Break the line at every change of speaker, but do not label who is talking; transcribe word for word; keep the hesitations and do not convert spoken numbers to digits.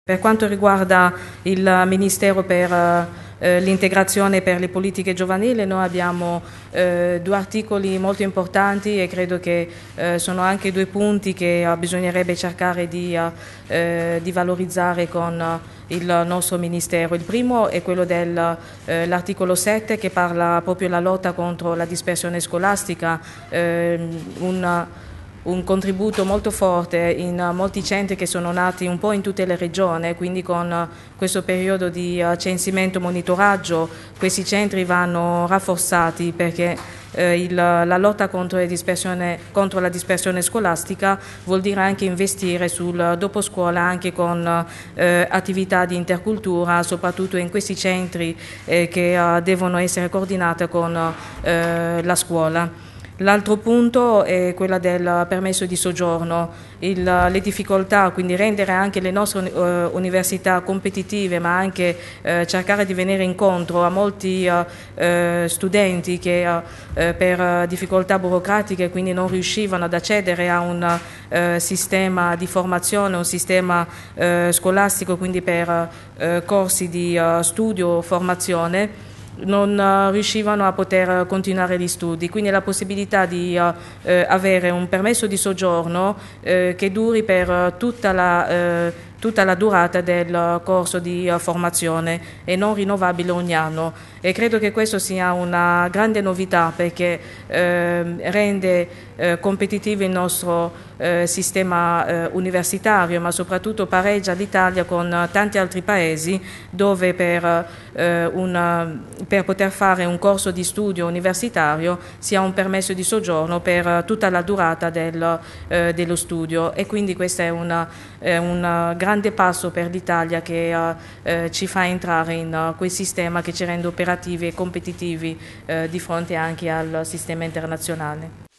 Per quanto riguarda il Ministero per eh, l'integrazione per le politiche giovanili, noi abbiamo eh, due articoli molto importanti e credo che eh, sono anche due punti che eh, bisognerebbe cercare di, eh, di valorizzare con eh, il nostro Ministero. Il primo è quello dell'articolo eh, sette che parla proprio della lotta contro la dispersione scolastica, eh, un, un contributo molto forte in molti centri che sono nati un po' in tutte le regioni, quindi con questo periodo di censimento e monitoraggio questi centri vanno rafforzati perché eh, il, la lotta contro, la dispersione, contro la dispersione scolastica vuol dire anche investire sul dopo scuola anche con eh, attività di intercultura, soprattutto in questi centri eh, che eh, devono essere coordinate con eh, la scuola. L'altro punto è quella del permesso di soggiorno, il, le difficoltà, quindi rendere anche le nostre uh, università competitive, ma anche uh, cercare di venire incontro a molti uh, uh, studenti che uh, uh, per difficoltà burocratiche quindi non riuscivano ad accedere a un uh, sistema di formazione, un sistema uh, scolastico, quindi per uh, corsi di uh, studio o formazione, non uh, riuscivano a poter continuare gli studi, quindi la possibilità di uh, eh, avere un permesso di soggiorno eh, che duri per uh, tutta la eh, tutta la durata del corso di uh, formazione e non rinnovabile ogni anno, e credo che questo sia una grande novità perché eh, rende eh, competitivo il nostro eh, sistema eh, universitario, ma soprattutto pareggia l'Italia con uh, tanti altri paesi dove per, eh, una, per poter fare un corso di studio universitario si ha un permesso di soggiorno per uh, tutta la durata del, eh, dello studio, e quindi questo è una, eh, un grande passo per l'Italia che uh, eh, ci fa entrare in uh, quel sistema che ci rende operativi e competitivi uh, di fronte anche al sistema internazionale.